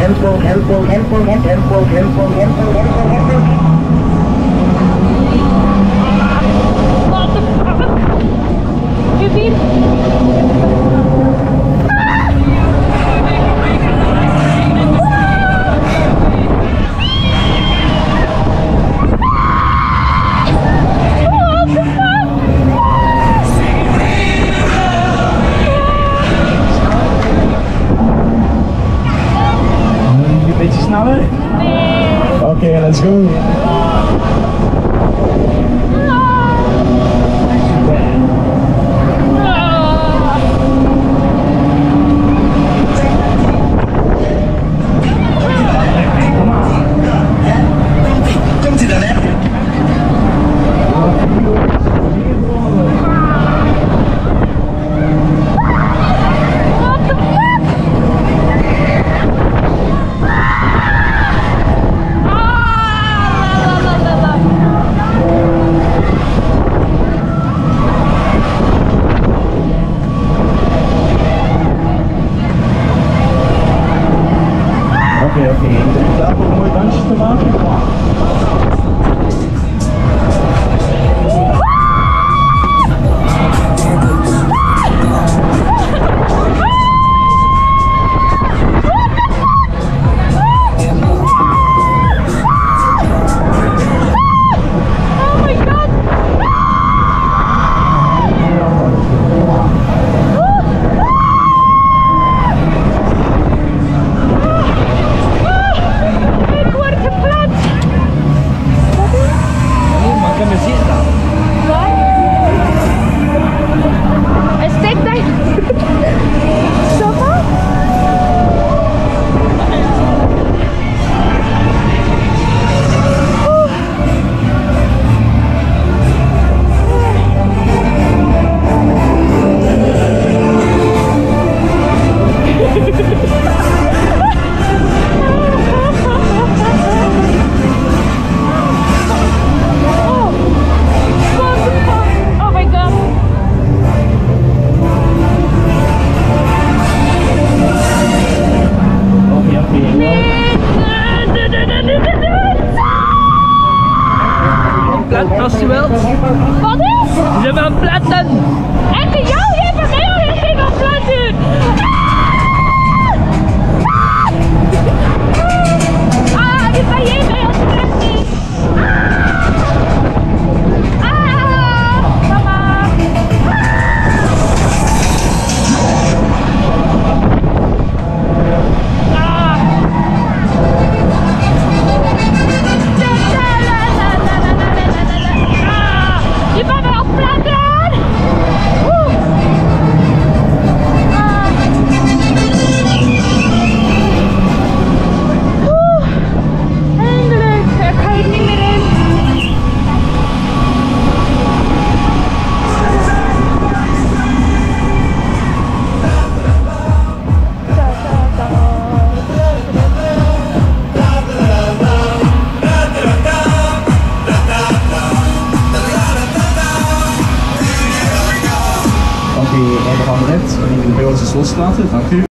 What the fuck? Je ziet. Een beetje sneller? Nee. Oké, let's go. Oké, ik ben klaar voor een mooi dansje te maken. Als je wilt. Wat is? Ze hebben een platten. En jou, je hebt er mij al geen op platten. Dit ben jij bij ons platten. Mama. Je bent weer op platten! Eindelijk! Ik ga er niet meer in. Oké, we gaan eruit. Ik wil ons loslaten, dank u.